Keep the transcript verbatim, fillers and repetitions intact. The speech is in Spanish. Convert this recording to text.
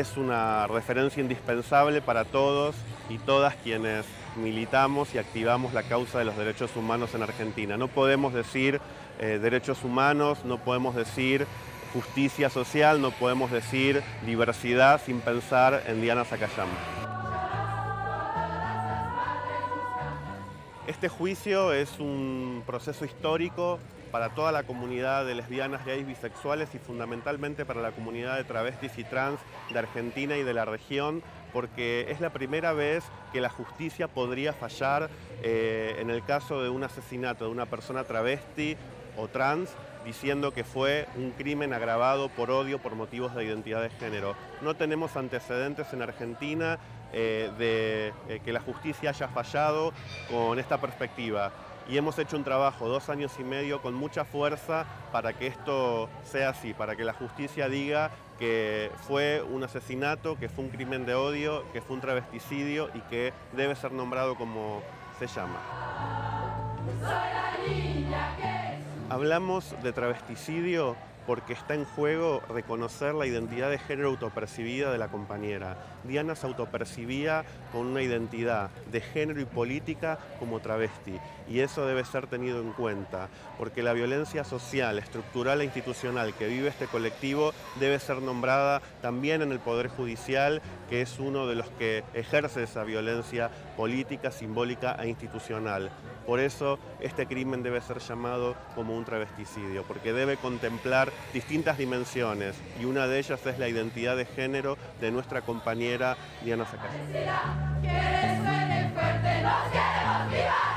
es una referencia indispensable para todos y todas quienes militamos y activamos la causa de los derechos humanos en Argentina. No podemos decir eh, derechos humanos, no podemos decir justicia social, no podemos decir diversidad sin pensar en Diana Zacayán. Este juicio es un proceso histórico para toda la comunidad de lesbianas, gays, bisexuales y fundamentalmente para la comunidad de travestis y trans de Argentina y de la región, porque es la primera vez que la justicia podría fallar eh, en el caso de un asesinato de una persona travesti o trans, diciendo que fue un crimen agravado por odio por motivos de identidad de género. No tenemos antecedentes en Argentina eh, de eh, que la justicia haya fallado con esta perspectiva. Y hemos hecho un trabajo, dos años y medio, con mucha fuerza para que esto sea así, para que la justicia diga que fue un asesinato, que fue un crimen de odio, que fue un travesticidio y que debe ser nombrado como se llama. Soy la niña que... Hablamos de travesticidio porque está en juego reconocer la identidad de género autopercibida de la compañera. Diana se autopercibía con una identidad de género y política como travesti, y eso debe ser tenido en cuenta, porque la violencia social, estructural e institucional que vive este colectivo debe ser nombrada también en el Poder Judicial, que es uno de los que ejerce esa violencia política, simbólica e institucional. Por eso este crimen debe ser llamado como un travesticidio, porque debe contemplar distintas dimensiones, y una de ellas es la identidad de género de nuestra compañera Diana Zacayán.